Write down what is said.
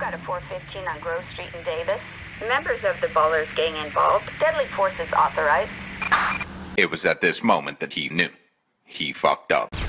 got a 415 on Grove Street in Davis. Members of the Ballers gang involved. Deadly force is authorized. It was at this moment that he knew. He fucked up.